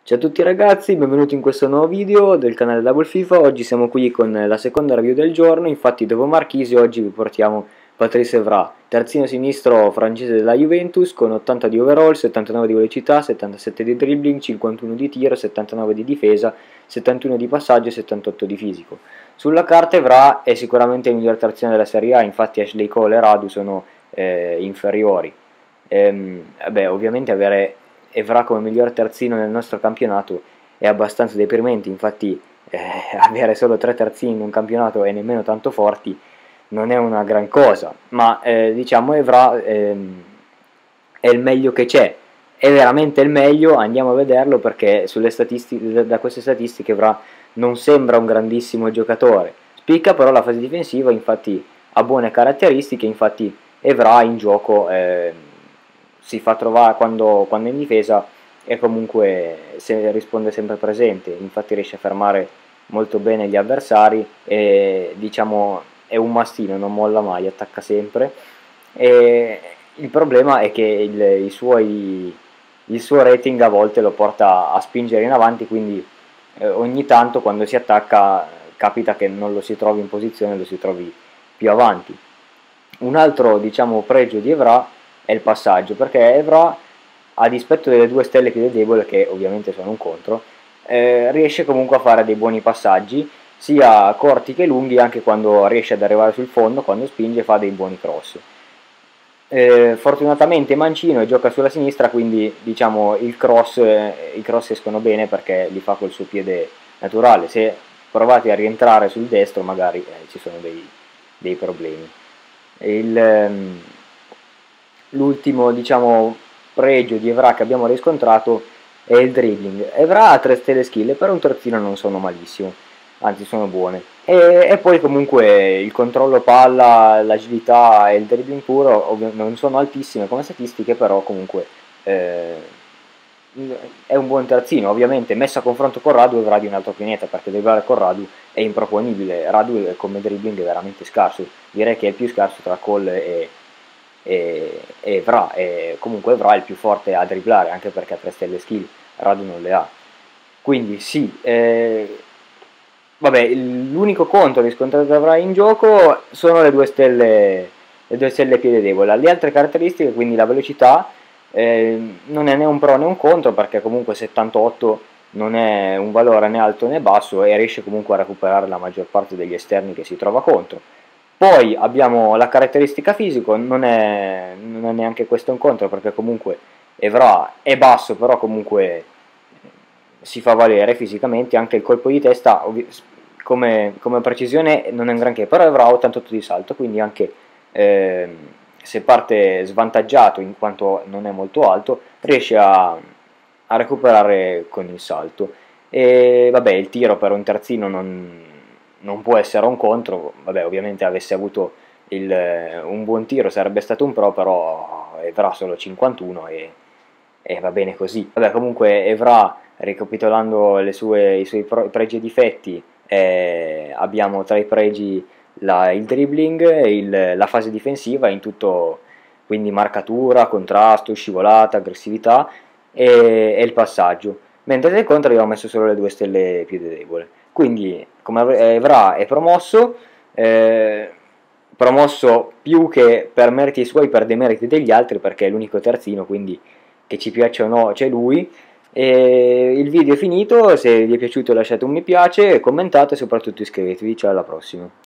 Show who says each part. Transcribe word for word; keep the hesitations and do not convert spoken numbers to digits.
Speaker 1: Ciao a tutti ragazzi, benvenuti in questo nuovo video del canale Double FIFA. Oggi siamo qui con la seconda review del giorno. Infatti dopo Marchisio oggi vi portiamo Patrice Evra, terzino sinistro francese della Juventus, con ottanta di overall, settantanove di velocità, settantasette di dribbling, cinquantuno di tiro, settantanove di difesa, settantuno di passaggio e settantotto di fisico. Sulla carta Evra è sicuramente il miglior terzino della Serie A, infatti Ashley Cole e Radu sono eh, inferiori. Ehm, vabbè, ovviamente avere Evra come miglior terzino nel nostro campionato è abbastanza deprimente, infatti eh, avere solo tre terzini in un campionato e nemmeno tanto forti non è una gran cosa, ma eh, diciamo Evra ehm, è il meglio che c'è, è veramente il meglio. Andiamo a vederlo perché sulle statistiche, da queste statistiche Evra non sembra un grandissimo giocatore, spicca però la fase difensiva, infatti ha buone caratteristiche, infatti Evra in gioco eh, si fa trovare quando, quando è in difesa e comunque se risponde sempre presente, infatti riesce a fermare molto bene gli avversari e diciamo è un mastino, non molla mai, attacca sempre. E il problema è che il, i suoi, il suo rating a volte lo porta a spingere in avanti, quindi eh, ogni tanto quando si attacca capita che non lo si trovi in posizione, lo si trovi più avanti. Un altro diciamo pregio di Evra è il passaggio, perché Evra, a dispetto delle due stelle più debole, che ovviamente sono un contro, eh, riesce comunque a fare dei buoni passaggi, sia corti che lunghi, anche quando riesce ad arrivare sul fondo, quando spinge fa dei buoni cross. Eh, fortunatamente è mancino e gioca sulla sinistra, quindi diciamo il cross, eh, i cross escono bene perché li fa col suo piede naturale. Se provate a rientrare sul destro magari eh, ci sono dei, dei problemi. Il... Ehm, L'ultimo diciamo pregio di Evra che abbiamo riscontrato è il dribbling. Evra ha tre stelle skill, per un terzino non sono malissimo, anzi sono buone. E, e poi comunque il controllo palla, l'agilità e il dribbling puro non sono altissime come statistiche, però comunque eh, è un buon terzino. Ovviamente messo a confronto con Radu, Evra di un altro pianeta, perché dribblare con Radu è improponibile. Radu come dribbling è veramente scarso, direi che è il più scarso tra Cole e e Evra, e comunque Evra è il più forte a dribblare, anche perché ha tre stelle skill, Radu non le ha. Quindi sì, eh, vabbè, l'unico contro riscontrato da Evra in gioco sono le due stelle, le due stelle piede debole. Le altre caratteristiche, quindi la velocità, eh, non è né un pro né un contro, perché comunque settantotto non è un valore né alto né basso e riesce comunque a recuperare la maggior parte degli esterni che si trova contro. Poi abbiamo la caratteristica fisico, non è, non è neanche questo un contro, perché comunque Evra è basso, però comunque si fa valere fisicamente. Anche il colpo di testa come, come precisione non è un granché, però Evra ha ottantotto di salto, quindi anche eh, se parte svantaggiato in quanto non è molto alto, riesce a, a recuperare con il salto. E vabbè, il tiro per un terzino non... non può essere un contro. Vabbè, ovviamente avesse avuto il, un buon tiro sarebbe stato un pro, però Evra solo cinquantuno e, e va bene così. Vabbè, comunque Evra, ricapitolando le sue, i suoi pregi e difetti, eh, abbiamo tra i pregi la, il dribbling, il, la fase difensiva in tutto, quindi marcatura, contrasto, scivolata, aggressività e, e il passaggio, mentre nel contro abbiamo messo solo le due stelle più debole. Quindi come Evra è promosso, eh, promosso più che per meriti suoi, per demeriti degli altri, perché è l'unico terzino, quindi che ci piaccia o no c'è lui. E il video è finito, se vi è piaciuto lasciate un mi piace, commentate e soprattutto iscrivetevi. Ciao, alla prossima.